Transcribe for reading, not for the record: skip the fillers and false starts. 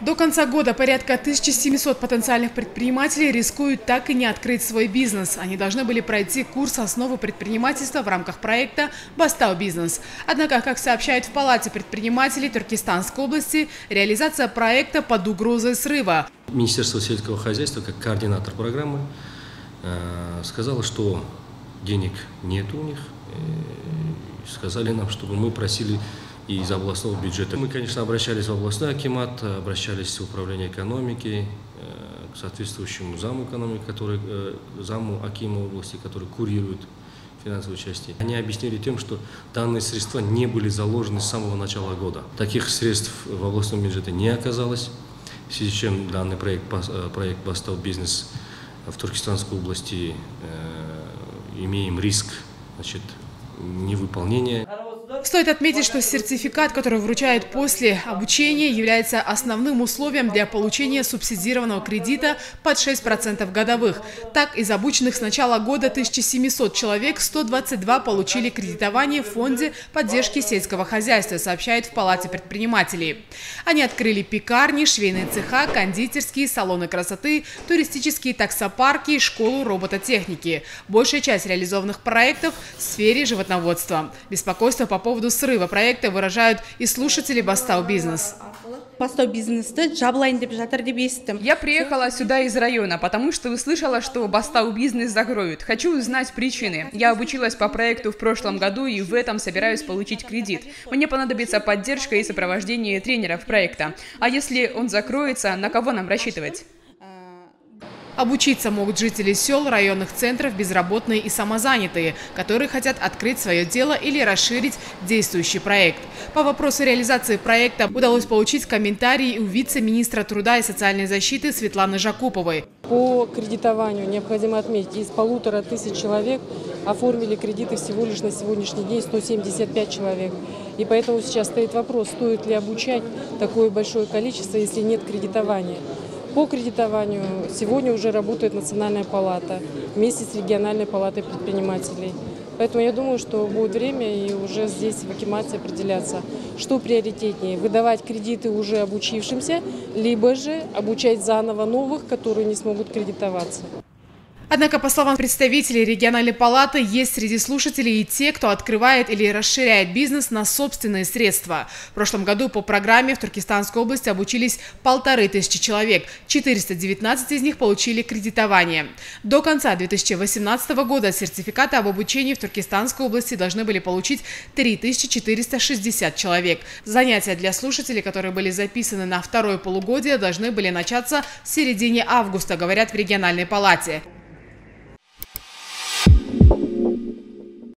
До конца года порядка 1700 потенциальных предпринимателей рискуют так и не открыть свой бизнес. Они должны были пройти курс «Основы предпринимательства» в рамках проекта «Бастау Бизнес». Однако, как сообщают в Палате предпринимателей Туркестанской области, реализация проекта под угрозой срыва. Министерство сельского хозяйства, как координатор программы, сказало, что денег нет у них. Сказали нам, чтобы мы просили и из областного бюджета. Мы, конечно, обращались в областной акимат, обращались в управление экономики, к соответствующему заму экономики, заму акима области, который курирует финансовую часть. Они объяснили тем, что данные средства не были заложены с самого начала года. Таких средств в областном бюджете не оказалось, в связи с чем данный проект «Бастау Бизнес» в Туркестанской области имеем риск, невыполнения. Стоит отметить, что сертификат, который вручают после обучения, является основным условием для получения субсидированного кредита под 6% годовых. Так, из обученных с начала года 1700 человек 122 получили кредитование в фонде поддержки сельского хозяйства, сообщает в Палате предпринимателей. Они открыли пекарни, швейные цеха, кондитерские, салоны красоты, туристические таксопарки, школу робототехники. Большая часть реализованных проектов в сфере животноводства. Беспокойство по поводу срыва проекта выражают и слушатели «Бастау Бизнес». Я приехала сюда из района, потому что услышала, что «Бастау Бизнес» закроют. Хочу узнать причины. Я обучилась по проекту в прошлом году и в этом собираюсь получить кредит. Мне понадобится поддержка и сопровождение тренеров проекта. А если он закроется, на кого нам рассчитывать? Обучиться могут жители сел, районных центров, безработные и самозанятые, которые хотят открыть свое дело или расширить действующий проект. По вопросу реализации проекта удалось получить комментарии у вице-министра труда и социальной защиты Светланы Жакуповой. По кредитованию необходимо отметить, из 1500 человек оформили кредиты всего лишь на сегодняшний день 175 человек. И поэтому сейчас стоит вопрос, стоит ли обучать такое большое количество, если нет кредитования. По кредитованию сегодня уже работает Национальная палата вместе с региональной палатой предпринимателей. Поэтому я думаю, что будет время и уже здесь в акимате определяться, что приоритетнее – выдавать кредиты уже обучившимся, либо же обучать заново новых, которые не смогут кредитоваться. Однако, по словам представителей региональной палаты, есть среди слушателей и те, кто открывает или расширяет бизнес на собственные средства. В прошлом году по программе в Туркестанской области обучились 1500 человек, 419 из них получили кредитование. До конца 2018 года сертификаты об обучении в Туркестанской области должны были получить 3460 человек. Занятия для слушателей, которые были записаны на второе полугодие, должны были начаться в середине августа, говорят в региональной палате.